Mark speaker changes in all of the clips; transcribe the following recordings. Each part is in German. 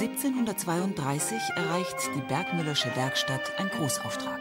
Speaker 1: 1732 erreicht die Bergmüllersche Werkstatt einen Großauftrag.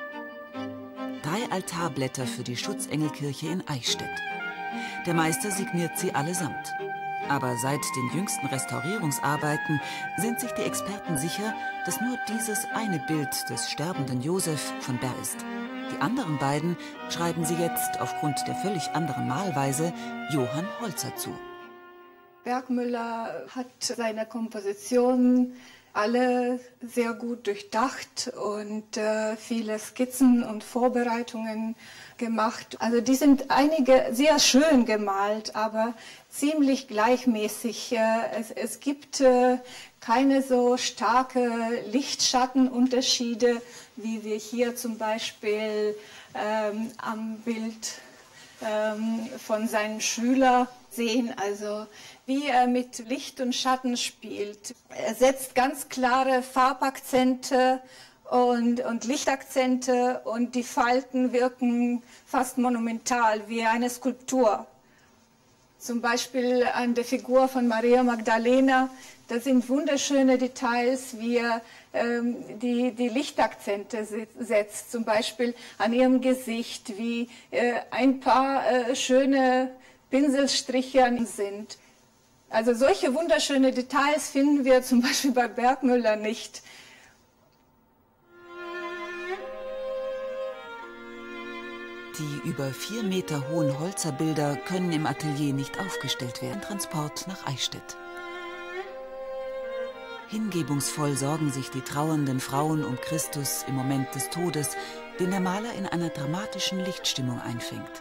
Speaker 1: 3 Altarblätter für die Schutzengelkirche in Eichstätt. Der Meister signiert sie allesamt. Aber seit den jüngsten Restaurierungsarbeiten sind sich die Experten sicher, dass nur dieses eine Bild des sterbenden Josef von Berr ist. Die anderen beiden schreiben sie jetzt aufgrund der völlig anderen Malweise Johann Holzer zu.
Speaker 2: Bergmüller hat seine Kompositionen alle sehr gut durchdacht und viele Skizzen und Vorbereitungen gemacht. Also die sind einige sehr schön gemalt, aber ziemlich gleichmäßig. Es gibt keine so starke Lichtschattenunterschiede, wie wir hier zum Beispiel am Bild von seinem Schüler sehen, also wie er mit Licht und Schatten spielt. Er setzt ganz klare Farbakzente und Lichtakzente und die Falten wirken fast monumental, wie eine Skulptur. Zum Beispiel an der Figur von Maria Magdalena, da sind wunderschöne Details, wie er die Lichtakzente setzt, zum Beispiel an ihrem Gesicht, wie ein paar schöne Pinselstriche sind. Also solche wunderschöne Details finden wir zum Beispiel bei Bergmüller nicht.
Speaker 1: Die über 4 Meter hohen Holzerbilder können im Atelier nicht aufgestellt werden. Transport nach Eichstätt. Hingebungsvoll sorgen sich die trauernden Frauen um Christus im Moment des Todes, den der Maler in einer dramatischen Lichtstimmung einfängt.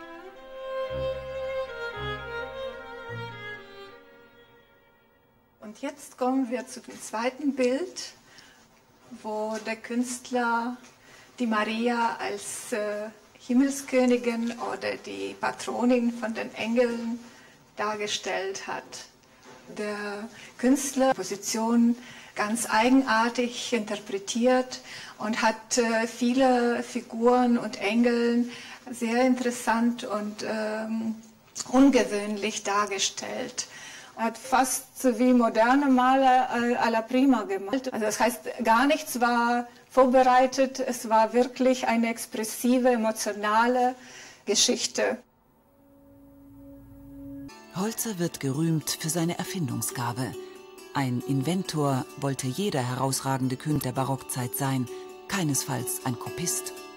Speaker 2: Und jetzt kommen wir zu dem zweiten Bild, wo der Künstler die Maria als Himmelskönigin oder die Patronin von den Engeln dargestellt hat. Der Künstler Position ganz eigenartig interpretiert und hat viele Figuren und Engeln sehr interessant und ungewöhnlich dargestellt. Er hat fast so wie moderne Maler alla prima gemalt. Also das heißt, gar nichts war vorbereitet, es war wirklich eine expressive, emotionale Geschichte.
Speaker 1: Holzer wird gerühmt für seine Erfindungsgabe. Ein Inventor wollte jeder herausragende Künstler der Barockzeit sein, keinesfalls ein Kopist.